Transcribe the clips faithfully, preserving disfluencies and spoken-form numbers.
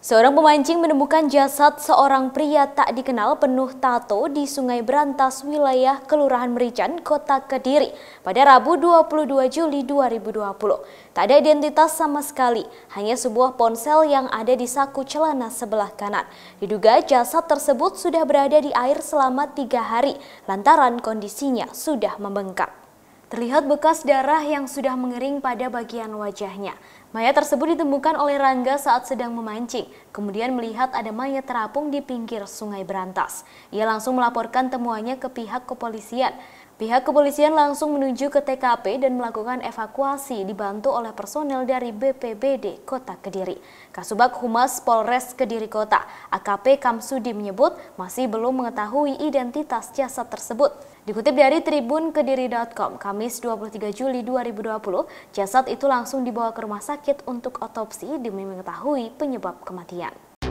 Seorang pemancing menemukan jasad seorang pria tak dikenal penuh tato di Sungai Brantas, wilayah Kelurahan Merican, Kota Kediri pada Rabu dua puluh dua Juli dua ribu dua puluh. Tak ada identitas sama sekali, hanya sebuah ponsel yang ada di saku celana sebelah kanan. Diduga jasad tersebut sudah berada di air selama tiga hari lantaran kondisinya sudah membengkak. Terlihat bekas darah yang sudah mengering pada bagian wajahnya. Mayat tersebut ditemukan oleh Rangga saat sedang memancing, kemudian melihat ada mayat terapung di pinggir Sungai Brantas. Ia langsung melaporkan temuannya ke pihak kepolisian. Pihak kepolisian langsung menuju ke T K P dan melakukan evakuasi dibantu oleh personel dari B P B D Kota Kediri. Kasubag Humas Polres Kediri Kota, A K P Kamsudi menyebut masih belum mengetahui identitas jasad tersebut. Dikutip dari tribun kediri titik com, Kamis dua puluh tiga Juli dua ribu dua puluh, jasad itu langsung dibawa ke rumah sakit untuk otopsi demi mengetahui penyebab kematian.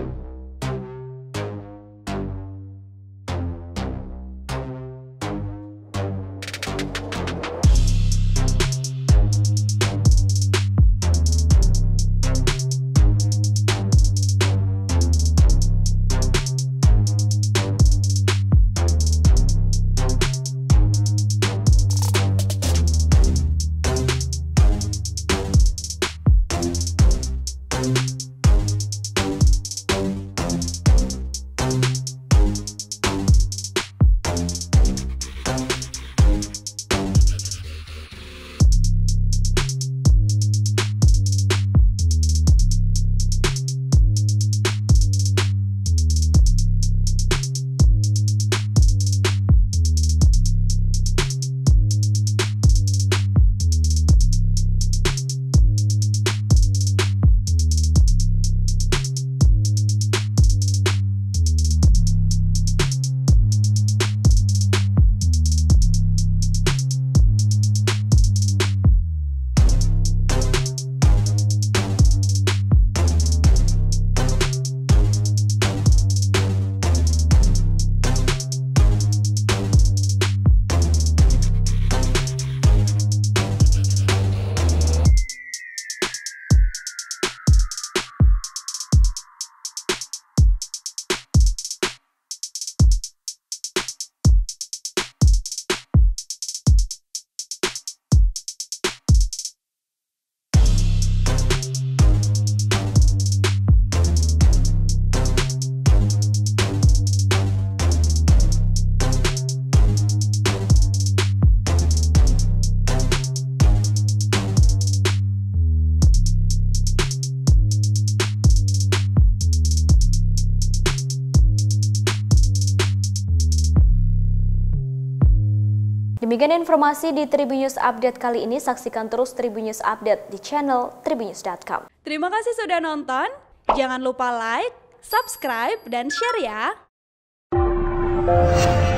Demikian informasi di Tribun News Update kali ini. Saksikan terus Tribun News Update di channel tribunnews dot com. Terima kasih sudah nonton. Jangan lupa like, subscribe, dan share ya.